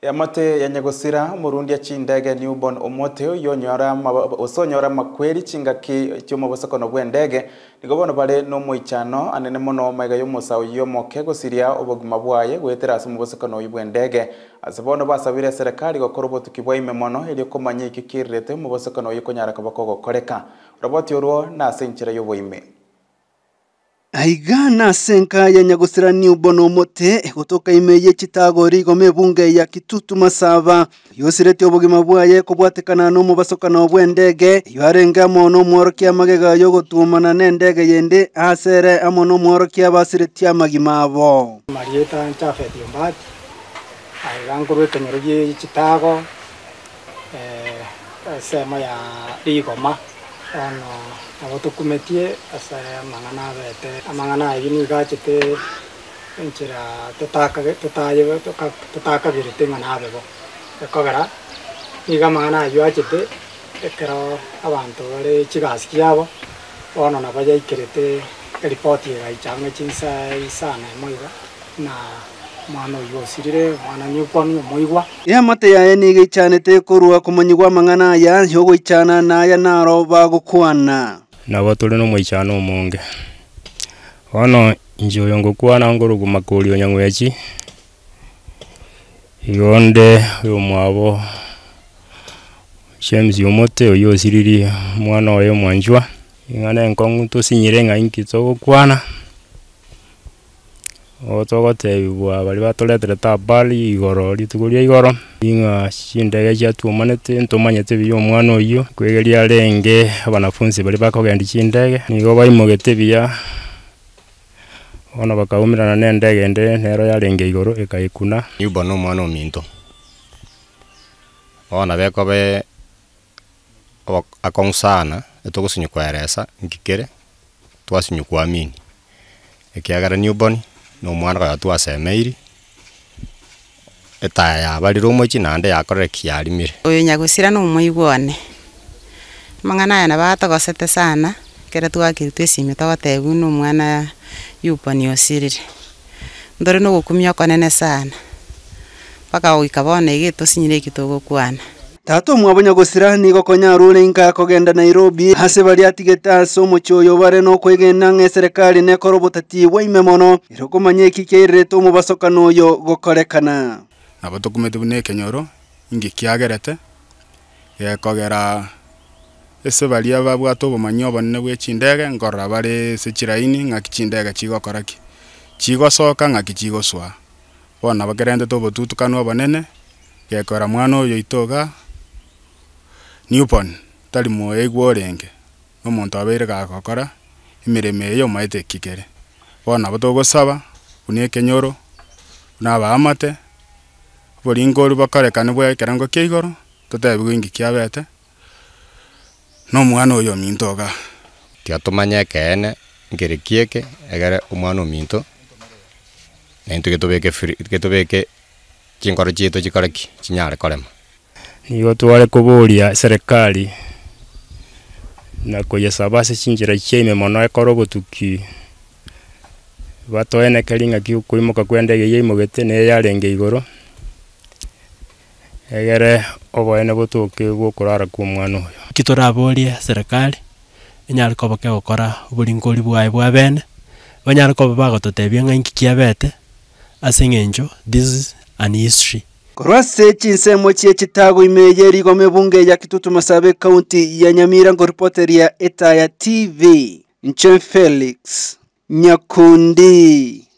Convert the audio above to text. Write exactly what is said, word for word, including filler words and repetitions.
Yamate ya Nyagosira Murundi ya Chindege newborn omote yonyora osonyora makweri chingaki cyuma bosokono bwendege nigobono bale no muichano anene mono maiga yomusawo yomoke gosiria oboguma bwaye gwetera mu bosokono bwendege asabono basabire serikali gokora obutukibwa imemono eri komanya ikikirete mu bosokono yikonyara kabako gokoreka roboti orwo na senchira yoboime Aigana senka ya Nyagosira newborn omote gotoka imeye chitagori gome bunge ya Kitutu Masaba yosirete obogima bwaye kobwatekana no mu basokana bwendege yarenga mono mworokia magega yo gotumana nendege yende asere amono mworokia basiretia magimabo Marieta nchafeti yombati aiganguru kenyoroje chitago eh sema ya digoma ono abotukumetie asa mangana bete amangana yini gachete enchira tetaka tetaye tetaka birite ngana bebo ekogara iga mangana yuachete ekero abantu bale chigasi yabo ono nabaye ikirete report ya ichange chinsa isana moiga na mwana yosirire mwana nyukwanu moigwa ya mate ya enige chanete korwa kumanyigwa mangana ya yogo ichana na ya naro bagukwana nabo tuli no mwichano omonge ono injoyo ngokwana ngorugu makoli onyangwechi yonde yo mwabo James yomote oyo siriri mwana oyo mwanjwa ingana enkongu to sinyirenga inkito gokwana otogotebwa bali batoletere tabali igoro litugulia igoro inga shindege cyatu manete ntomanyete biyo mwana oyo kwegeria renge abanafunzi bali bakogenda chindege nigo bayimogete biya ona bakaumirana nendege ende nero yarenge igoro ekayikuna yubo no mwana ominto ona bekobe akonsana etogusinyukweresa ngikere twasinyukwa mini ekiagara newborn no mwana ga twasemeiri etaya bali romo chinande yakorere kiarimire oyo Nyagosira no muigwane mangana yana batagosete sana kera twakirutwe sime tawatebu no mwana yupani osirire ndore no gukumya konene sana paka oikabone gito sinyire kitogo kwana Tato mwabo Nyagosira ni gokonya rule inka kogenda Nairobi hase bali atigeta somo choyo bare no kwegenda nge serikali ne korobotati waimemono irokomanye kikereto mu basokano yo gokorekana nabotokumete bune kenyoro ingi kiagerete ye kogera ese bali ababwato bomanyo bonne bwe chindege ngorra bare se chiraini nga kichindege chigokoraki chigosoka nga kichigoswa bona bagerende to botutukano bonene ye kora mwana oyo itoga newborn tali mo egworenge omuntu abeire gakokora imireme yo maite kikere bona batogosaba une kenyoro naba amate bori ngori bakarekane bwa kerango keigoro totebi ingi kiabete no mwana oyo mintoga tiatomanya kene ngere kieke egere omwana ominto nento getobeke getobeke chingoro chito chikareki chinyare korema nigo twale kuburia serikali na kuyesaba se chinjira cheme mono ekoro gotuki batoene kalinga kiukuimoka kwendege yimogete ne yarenge igoro egere oboene botuke gokurara ku mwana oyo kitoraboria serikali enyari koboke gukora oburingori bwaye bwa bene banyari koba bagototebia ng'inki kiabete asengenjo this is an history Korwase chinsemo chie chitago imeye rigome bunge ya Kitutu Masabe County ya Nyamira ngo reporter ya Etaya T V Nchen Felix Nyakundi.